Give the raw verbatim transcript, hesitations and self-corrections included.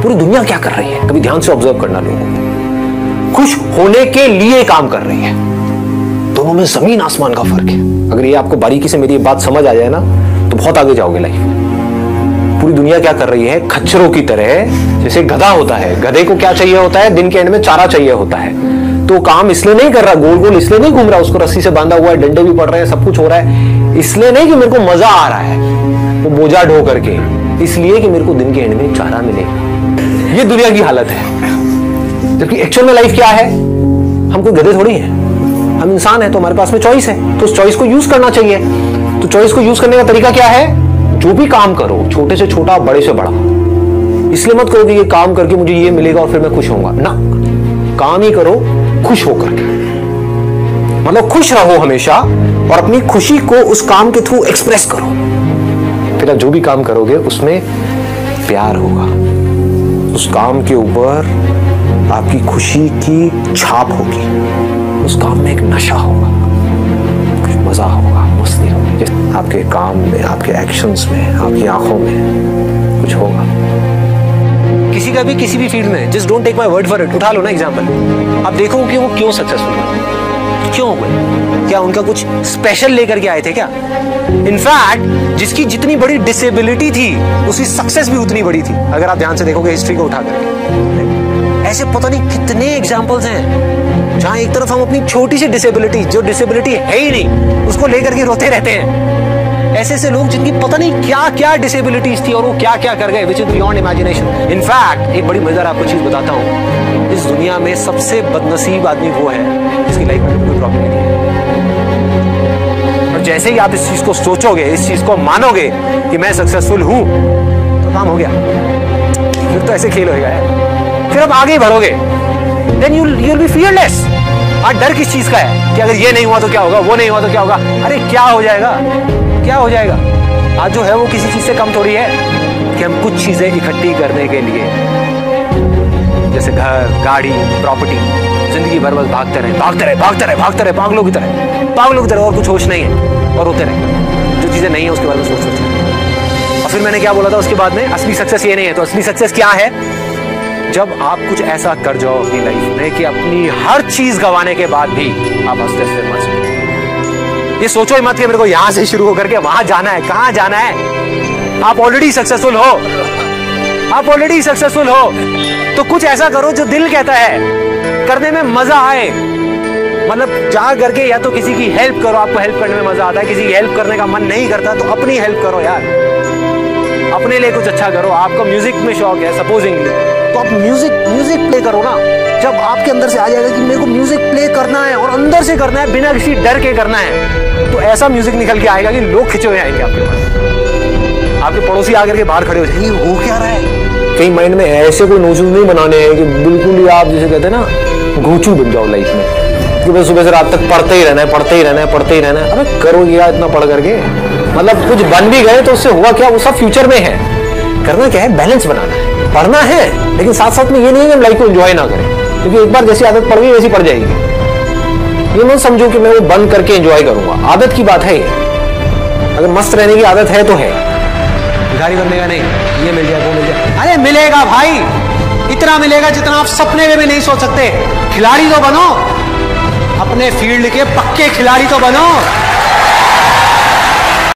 पूरी दुनिया क्या कर रही है, कभी ध्यान से ऑब्जर्व करना लोगों को। खुश होने के लिए काम कर रही है। दोनों में जमीन आसमान का फर्क है। अगर ये आपको बारीकी से मेरी बात समझ आ जाए ना तो बहुत आगे जाओगे लाइफ। पूरी दुनिया क्या कर रही है, खच्चरों की तरह, जैसे गधा होता है, गधे को क्या चाहिए होता है, दिन के एंड में चारा चाहिए होता है। तो काम इसलिए नहीं कर रहा, गोल गोल इसलिए नहीं घूम रहा, उसको रस्सी से बांधा हुआ है, डंडे भी पड़ रहे हैं, सब कुछ हो रहा है, इसलिए नहीं कि मेरे को मजा आ रहा है वो बोझा ढो करके, इसलिए कि मेरे को दिन के एंड में चारा मिलेगा। ये दुनिया की हालत है। जबकि एक्चुअल में लाइफ क्या है, हम कोई गधे थोड़ी हैं, हम इंसान हैं, तो हमारे पास में चॉइस है, तो उस चॉइस को यूज करना चाहिए। तो चॉइस को यूज करने का तरीका क्या है, जो भी काम करो, छोटे से छोटा, बड़े से बड़ा, इसलिए मत करो कि ये काम करके मुझे ये मिलेगा और फिर मैं खुश होऊंगा ना। काम ही करो खुश होकर के, मतलब खुश रहो हमेशा और अपनी खुशी को उस काम के थ्रू एक्सप्रेस करो। फिर आप जो भी काम करोगे उसमें प्यार होगा, उस काम के ऊपर आपकी खुशी की छाप होगी, उस काम में एक नशा होगा, कुछ मजा होगा, मस्ती होगी, जैसे आपके काम में, आपके एक्शंस में, आपकी आंखों में कुछ होगा। किसी का भी किसी भी फील्ड में, just don't take my word for it, उठा लो ना एग्जांपल, आप देखो कि वो क्यों सक्सेसफुल हुए, क्यों हुए, क्या उनका कुछ स्पेशल लेकर के आए थे क्या? इनफैक्ट जिसकी जितनी बड़ी डिसेबिलिटी थी उसकी सक्सेस भी उतनी बड़ी थी। अगर आप ध्यान से देखोगे हिस्ट्री को उठा करके, ऐसे पता नहीं कितने एग्जाम्पल्स हैं जहां एक तरफ हम अपनी छोटी सी डिसेबिलिटी, जो डिसेबिलिटी है ही नहीं, उसको लेकर के रोते रहते हैं। ऐसे ऐसे लोग जिनकी पता नहीं क्या क्या डिसेबिलिटीज थी और वो क्या क्या कर गए, which is beyond imagination. In fact एक बड़ी मजेदार आपको चीज बताता हूं, इस दुनिया में सबसे बदनसीब आदमी वो है जिसकी लाइफ में कोई प्रॉब्लम नहीं है। और जैसे ही आप इस चीज को सोचोगे, इस चीज को मानोगे कि मैं सक्सेसफुल हूं, तो काम हो गया। फिर तो ऐसे खेल होगा यार, फिर आप आगे बढ़ोगे, then you you will be fearless. आज डर किस चीज का है कि अगर ये नहीं हुआ तो क्या होगा, वो नहीं हुआ तो क्या होगा? अरे क्या हो जाएगा, क्या हो जाएगा? आज जो है वो किसी चीज से कम थोड़ी है कि हम कुछ चीजें इकट्ठी करने के लिए, जैसे घर, गाड़ी, प्रॉपर्टी, जिंदगी भर बस भागते रहे भागते रहे भागते रहे भागते रहे पागलों की तरह पागलों की तरह और कुछ होश नहीं है और रोते रहे। जो चीजें नहीं है उसके बारे में सोच सोच। और फिर मैंने क्या बोला था उसके बाद में, असली सक्सेस ये नहीं है। तो असली सक्सेस क्या है? जब आप कुछ ऐसा कर जाओ अपनी लाइफ में कि अपनी हर चीज गंवाने के बाद भी आप हंसते हंसते मर जाओ। ये सोचो ही मत कि मेरे को यहां से शुरू होकर के वहां जाना है। कहां जाना है? आप ऑलरेडी सक्सेसफुल हो, आप ऑलरेडी सक्सेसफुल हो। तो कुछ ऐसा करो जो दिल कहता है, करने में मजा आए। मतलब जा करके या तो किसी की हेल्प करो, आपको हेल्प करने में मजा आता है। किसी की हेल्प करने का मन नहीं करता तो अपनी हेल्प करो यार, अपने लिए कुछ अच्छा करो। आपको म्यूजिक में शौक है सपोजिंगली, तो आप म्यूजिक म्यूजिक प्ले करो ना। जब आपके अंदर से आ जाएगा कि मेरे को म्यूजिक प्ले करना है और अंदर से करना है, बिना किसी डर के करना है, तो ऐसा म्यूजिक निकल के आएगा कि लोग खिंचे हुए आएंगे आपके पास। आपके पड़ोसी आकर के बाहर खड़े हो जाएंगे, वो क्या रहा है? कहीं माइंड में ऐसे कोई नोचूज नहीं बनाने हैं कि बिल्कुल ही आप जैसे कहते हैं ना घोचू बन जाओ लाइफ में, कि बस सुबह से रात तक पढ़ते ही रहना है, पढ़ते ही रहना है, पढ़ते ही रहना है। अबे करो यार इतना पढ़ करके, मतलब कुछ बन भी गए तो उससे हुआ क्या? वो सब फ्यूचर में है। करना क्या है? बैलेंस बनाना है। पढ़ना है लेकिन साथ साथ में ये नहीं है कि हम लाइफ को एंजॉय ना करें, क्योंकि एक बार जैसी आदत पड़ गई वैसी पड़ जाएगी। ये मत समझो कि मैं वो बंद करके एंजॉय करूंगा। आदत की बात है ये। अगर मस्त रहने की आदत है तो है, भिखारी बनने का नहीं। ये मिल जाए वो मिल जाए, अरे मिलेगा भाई, इतना मिलेगा जितना आप सपने में भी नहीं सोच सकते। खिलाड़ी तो बनो, अपने फील्ड के पक्के खिलाड़ी तो बनो।